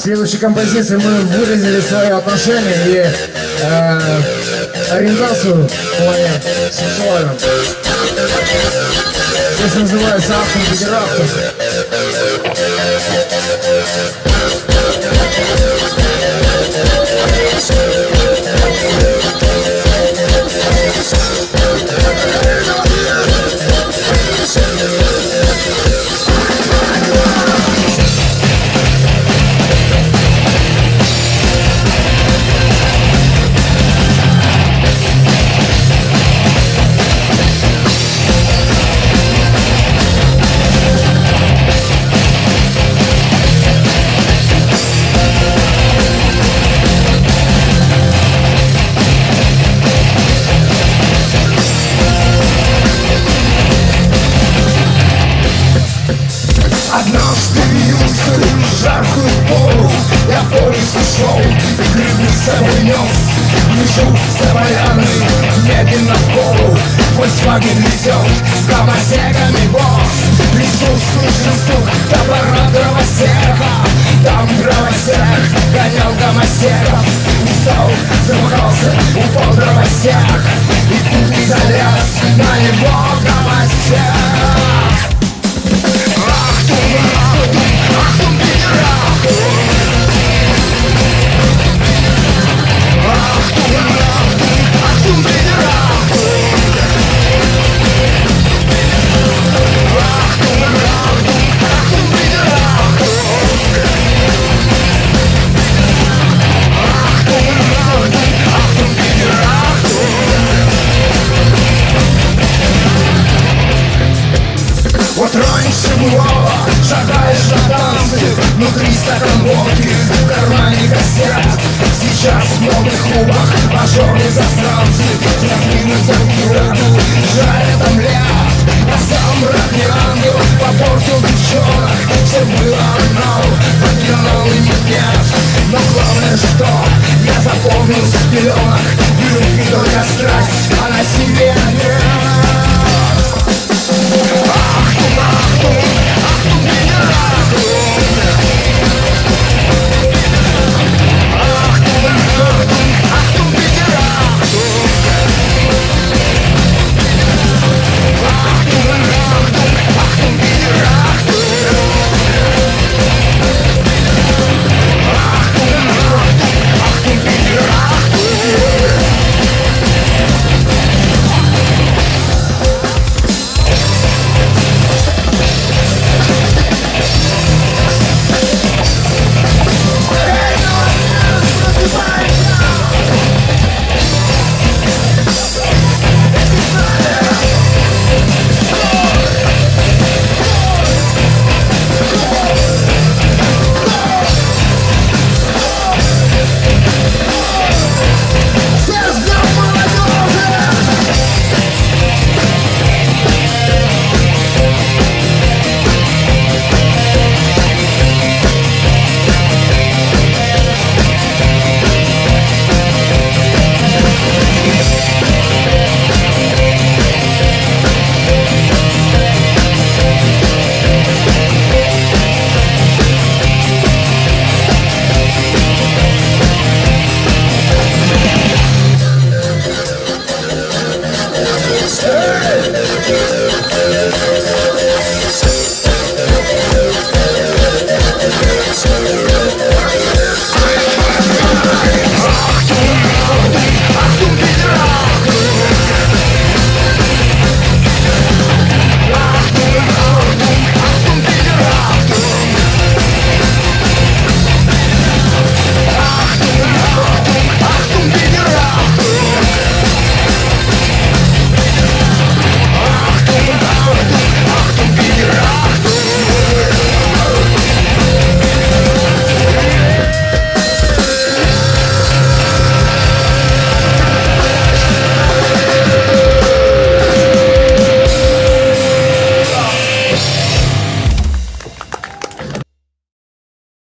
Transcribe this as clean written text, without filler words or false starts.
следующей композиции мы выразили свое отношение и ориентацию в плане сексуальном. Здесь называется Ахтунг Диггер Ахтунг. Однажды юношей жаркую пору я по лесу шел и грибы с собой нес. Лежу за поляной, медленно в гору Volkswagen везет с дровосеками босс. В лесу слышен стук топора дровосека. Там дровосек гонял гомосеков. Устал, замахался, упал дровосек и тут залез на него гомосек. Ахтунг Диггер Ахтунг. Ахтунг Диггер Ахтунг. Ахтунг Диггер Ахтунг. Ахтунг Диггер Ахтунг. Вот раньше бывало, шагаешь на танцы, внутри стакан водки, в кармане кассет. Сейчас в новых клубах мажорные засранцы, накинутся в кирану, жарят омлет. А сам брат не ангел, попортил девчонок. Все было одно, покинул и нет. Но главное, что я запомнил с пеленок, любви только страсть.